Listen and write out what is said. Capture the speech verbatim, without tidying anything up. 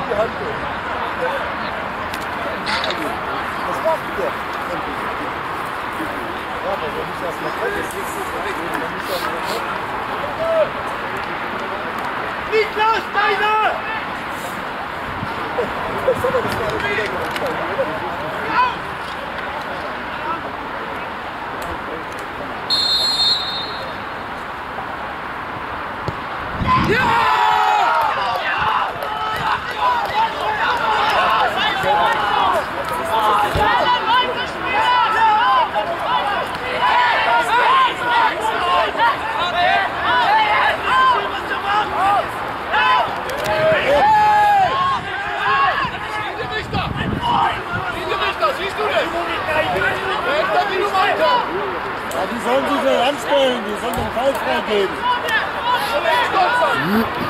die Hand durch. Was macht der? Ja, aber wenn ich das mal kann, jetzt kriegst du es direkt. Dann muss das mal kommen. Niklas, Beine! Das hat er das gerade wieder gemacht, oder? Ja, die sollen sich so anstellen, die sollen den Fall freigeben.